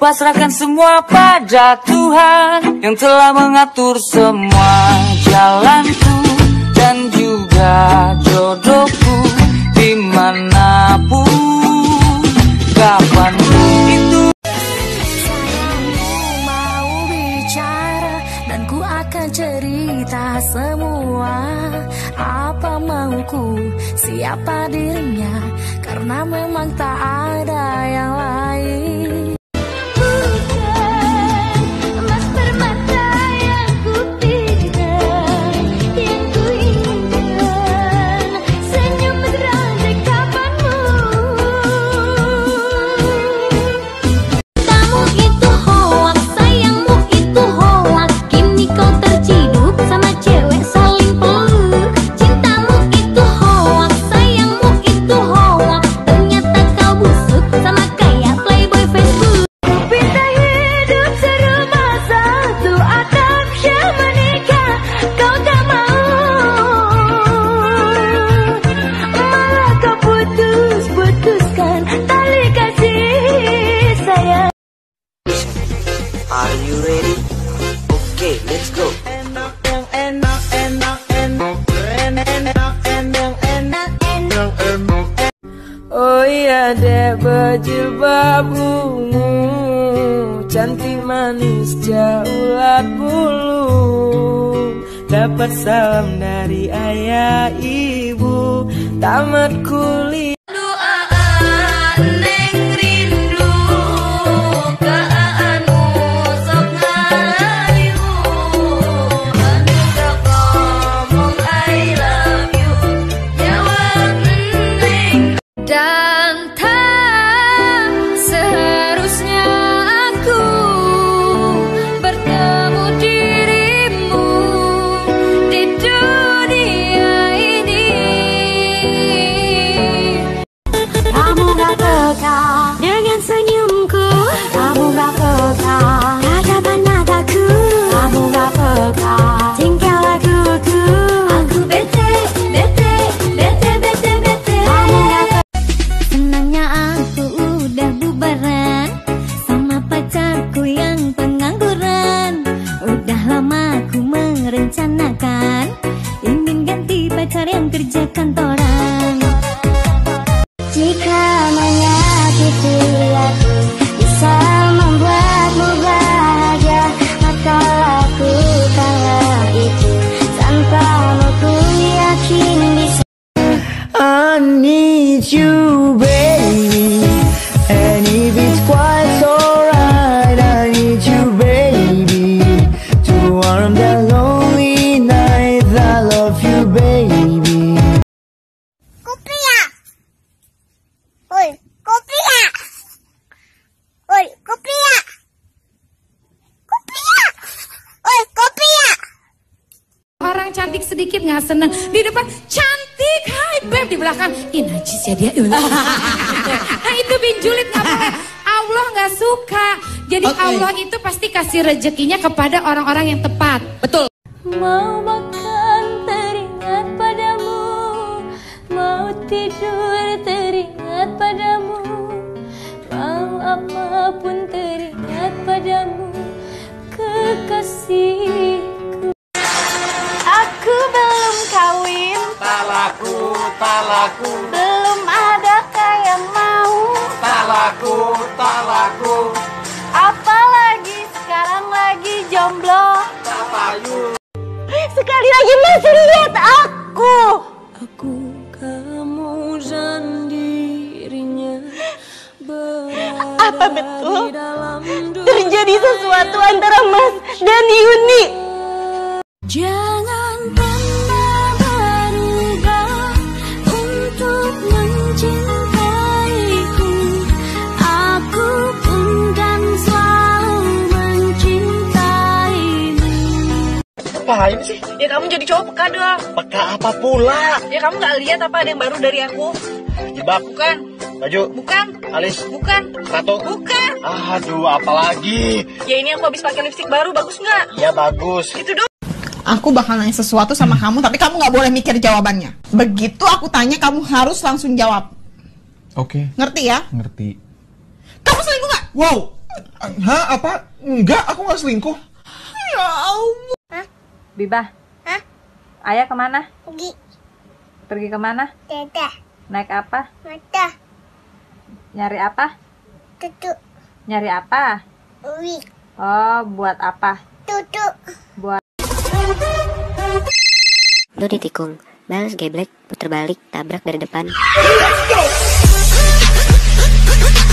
pasrahkan semua pada Tuhan yang telah mengatur semua jalanku dan juga jodohku dimanapun, kapanpun itu. Sayangku mau bicara dan ku akan cerita semua apa mauku, siapa dirinya, karena memang tak ada yang lain. Are you ready? Okay, let's go. Oh iya dek berjilbab ungu, cantik manis jaulat bulu. Dapat salam dari ayah ibu, tamat kuliah. Dan tak seharusnya aku bertemu dirimu di dunia ini. Kamu gak peka dengan senyumku, kamu gak peka tatapan mataku, kamu gak peka tingkah lakuku. Aku bete, bete, bete, bete, bete. Kamu gak peka. Senangnya aku udah bubaran sama pacarku yang pengangguran. Udah lama aku merencanakan ingin ganti pacar yang kerja kantoran. Jika menyakiti aku bisa membuatmu bahagia, maka lakukanlah itu. Tanpamu ku yakin bisa. I need you, baby, and if it's quite alright, I need you, baby, to warm the lonely night. I love you, baby. Kopi ya? Oi, kopi ya? Oi, kopi ya? Kopi ya? Oi, kopi ya? Orang cantik sedikit nggak seneng, di depan cantik, hai beb, di belakang ih najis ya dia. Nah itu binjulit nggak boleh. Allah nggak suka. Jadi Allah itu pasti kasih rezekinya kepada orang-orang yang tepat. Betul. Mau makan teringat padamu, mau tidur teringat padamu, mau apapun teringat padamu, kekasihku. Aku belum kawin, Tak laku, belum ada yang mau, tak laku, apalagi sekarang lagi jomblo. tak payu. Sekali lagi masih lihat aku. Aku, kamu dan dirinya berada. Apa betul di dalam terjadi sesuatu antara Mas dan Yuni? Jangan pernah berubah untuk mencintaiku. Aku pun kan selalu mencintaimu. Apaan sih? Ya kamu jadi cowok peka dong. Peka apa pula? Ya kamu gak lihat apa ada yang baru dari aku? Jebak, Bukan, baju, bukan, alis, bukan, tato. bukan. Aduh, apalagi? Ya ini aku habis pakai lipstik baru, bagus nggak? Ya bagus. Gitu dong. Aku bakal nanya sesuatu sama kamu, tapi kamu nggak boleh mikir jawabannya. Begitu aku tanya, kamu harus langsung jawab. Oke. Ngerti ya? Ngerti. Kamu selingkuh nggak? Wow, Hah? Apa? Enggak, aku nggak selingkuh. Ya Allah. Bibah, Hah? ayah kemana? Pergi. Pergi kemana? Dadah. Naik apa? Mata. Nyari apa? Tutup. Nyari apa? Uwi. Oh, buat apa? Tutup. Buat Lu ditikung, balas geblek, puter balik, tabrak dari depan.